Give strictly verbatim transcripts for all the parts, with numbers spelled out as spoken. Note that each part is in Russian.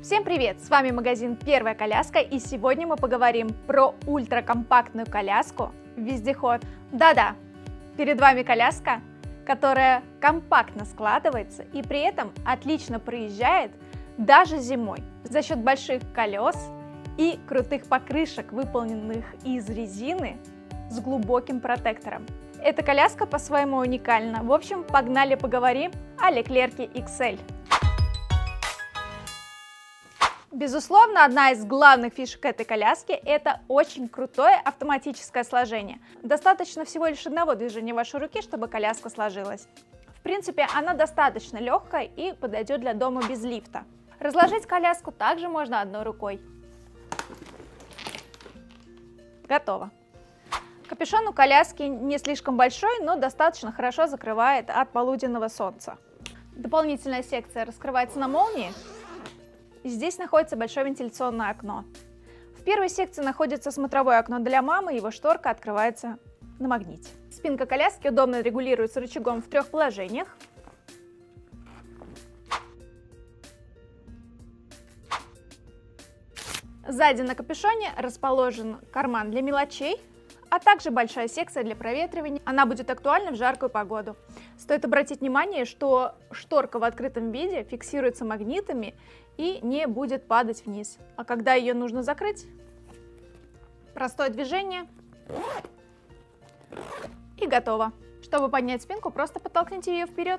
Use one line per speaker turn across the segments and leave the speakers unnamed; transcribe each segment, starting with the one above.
Всем привет! С вами магазин Первая коляска, и сегодня мы поговорим про ультракомпактную коляску вездеход. Да-да, перед вами коляска, которая компактно складывается и при этом отлично проезжает даже зимой за счет больших колес и крутых покрышек, выполненных из резины с глубоким протектором. Эта коляска по-своему уникальна. В общем, погнали поговорим о Leclerc икс эль. Безусловно, одна из главных фишек этой коляски – это очень крутое автоматическое сложение. Достаточно всего лишь одного движения вашей руки, чтобы коляска сложилась. В принципе, она достаточно легкая и подойдет для дома без лифта. Разложить коляску также можно одной рукой. Готово. Капюшон у коляски не слишком большой, но достаточно хорошо закрывает от полуденного солнца. Дополнительная секция раскрывается на молнии. Здесь находится большое вентиляционное окно. В первой секции находится смотровое окно для мамы, его шторка открывается на магните. Спинка коляски удобно регулируется рычагом в трех положениях. Сзади на капюшоне расположен карман для мелочей, а также большая секция для проветривания. Она будет актуальна в жаркую погоду. Стоит обратить внимание, что шторка в открытом виде фиксируется магнитами и не будет падать вниз. А когда ее нужно закрыть, простое движение и готово. Чтобы поднять спинку, просто подтолкните ее вперед.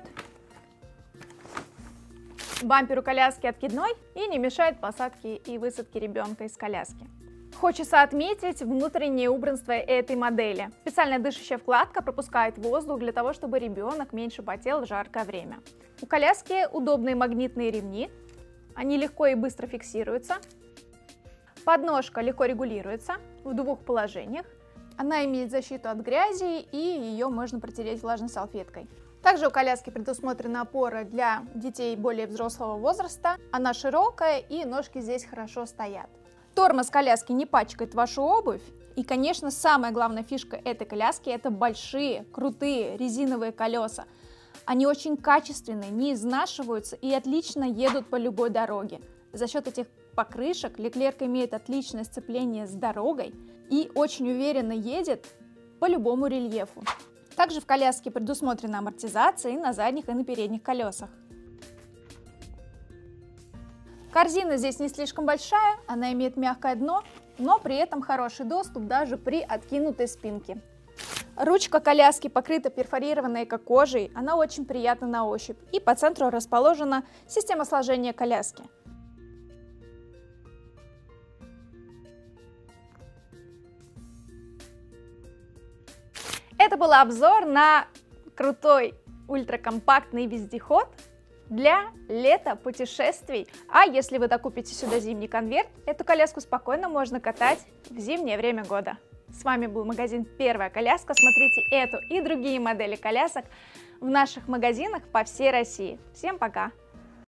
Бампер у коляски откидной и не мешает посадке и высадке ребенка из коляски. Хочется отметить внутреннее убранство этой модели. Специальная дышащая вкладка пропускает воздух для того, чтобы ребенок меньше потел в жаркое время. У коляски удобные магнитные ремни, они легко и быстро фиксируются. Подножка легко регулируется в двух положениях. Она имеет защиту от грязи, и ее можно протереть влажной салфеткой. Также у коляски предусмотрена опора для детей более взрослого возраста. Она широкая, и ножки здесь хорошо стоят. Тормоз коляски не пачкает вашу обувь. И, конечно, самая главная фишка этой коляски – это большие, крутые резиновые колеса. Они очень качественные, не изнашиваются и отлично едут по любой дороге. За счет этих покрышек Leclerc имеет отличное сцепление с дорогой и очень уверенно едет по любому рельефу. Также в коляске предусмотрена амортизация и на задних, и на передних колесах. Корзина здесь не слишком большая, она имеет мягкое дно, но при этом хороший доступ даже при откинутой спинке. Ручка коляски покрыта перфорированной эко-кожей, она очень приятна на ощупь, и по центру расположена система сложения коляски. Это был обзор на крутой ультракомпактный вездеход для лета, путешествий. А если вы докупите сюда зимний конверт, эту коляску спокойно можно катать в зимнее время года. С вами был магазин Первая коляска. Смотрите эту и другие модели колясок в наших магазинах по всей России. Всем пока!